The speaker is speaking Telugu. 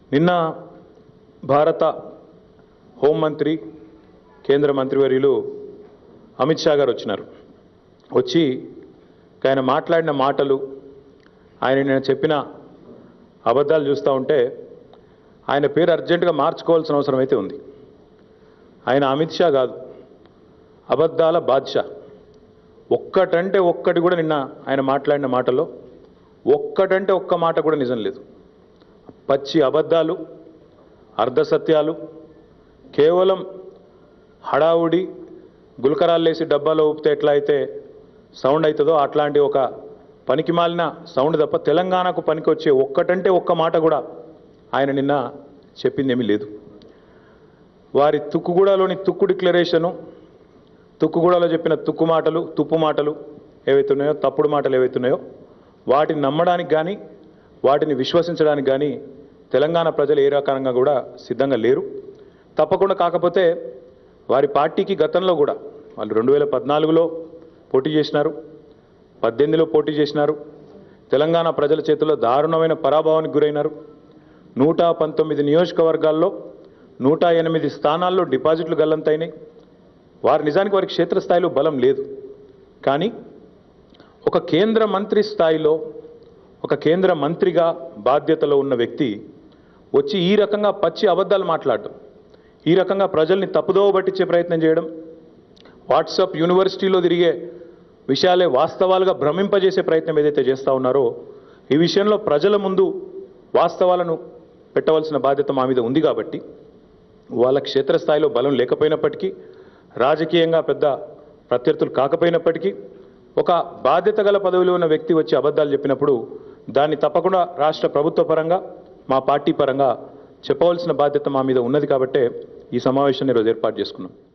నిన్న భారత హోంమంత్రి కేంద్ర మంత్రివర్యులు అమిత్ షా గారు వచ్చినారు. వచ్చి ఆయన మాట్లాడిన మాటలు, ఆయన నేను చెప్పిన అబద్ధాలు చూస్తూ ఉంటే ఆయన పేరు అర్జెంటుగా మార్చుకోవాల్సిన అవసరం అయితే ఉంది. ఆయన అమిత్ షా కాదు, అబద్ధాల బాద్షా. ఒక్కటంటే ఒక్కటి కూడా నిన్న ఆయన మాట్లాడిన మాటలో ఒక్కటంటే ఒక్క మాట కూడా నిజం లేదు. పచ్చి అబద్ధాలు, అర్ధసత్యాలు, కేవలం హడావుడి గుల్కరాల్లేసి డబ్బాలో ఊపితే ఎట్లా అయితే సౌండ్ అవుతుందో అట్లాంటి ఒక పనికిమాలిన సౌండ్ తప్ప తెలంగాణకు పనికి వచ్చే ఒక్కటంటే ఒక్క మాట కూడా ఆయన నిన్న చెప్పిందేమీ లేదు. వారి తుక్కుగూడలోని తుక్కు డిక్లరేషను, తుక్కుగూడలో చెప్పిన తుక్కు మాటలు, తుప్పు మాటలు ఏవైతున్నాయో, తప్పుడు మాటలు ఏవైతున్నాయో వాటిని నమ్మడానికి కానీ వాటిని విశ్వసించడానికి కానీ తెలంగాణ ప్రజలు ఏ రకంగా కూడా సిద్ధంగా లేరు. తప్పకుండా కాకపోతే వారి పార్టీకి గతంలో కూడా వాళ్ళు 2014లో పోటీ చేసినారు, 18లో పోటీ చేసినారు. తెలంగాణ ప్రజల చేతిలో దారుణమైన పరాభవానికి గురైనారు. 119 నియోజకవర్గాల్లో 108 స్థానాల్లో డిపాజిట్లు గల్లంతైనాయి. నిజానికి వారికి క్షేత్రస్థాయిలో బలం లేదు. కానీ ఒక కేంద్ర మంత్రి స్థాయిలో, ఒక కేంద్ర మంత్రిగా బాధ్యతలో ఉన్న వ్యక్తి వచ్చి ఈ రకంగా పచ్చి అబద్ధాలు మాట్లాడడం, ఈ రకంగా ప్రజల్ని తప్పుదోవ పట్టించే ప్రయత్నం చేయడం, వాట్సాప్ యూనివర్సిటీలో తిరిగే విషయాలే వాస్తవాలుగా భ్రమింపజేసే ప్రయత్నం ఏదైతే చేస్తూ ఉన్నారో, ఈ విషయంలో ప్రజల ముందు వాస్తవాలను పెట్టవలసిన బాధ్యత మా మీద ఉంది. కాబట్టి వాళ్ళ క్షేత్రస్థాయిలో బలం లేకపోయినప్పటికీ, రాజకీయంగా పెద్ద ప్రత్యర్థులు కాకపోయినప్పటికీ, ఒక బాధ్యత గల పదవిలో ఉన్న వ్యక్తి వచ్చి అబద్ధాలు చెప్పినప్పుడు దాన్ని తప్పకుండా రాష్ట్ర ప్రభుత్వ పరంగా, మా పార్టీ పరంగా చెప్పవలసిన బాధ్యత మా మీద ఉన్నది. కాబట్టే ఈ సమావేశాన్ని ఈరోజు ఏర్పాటు చేసుకున్నాం.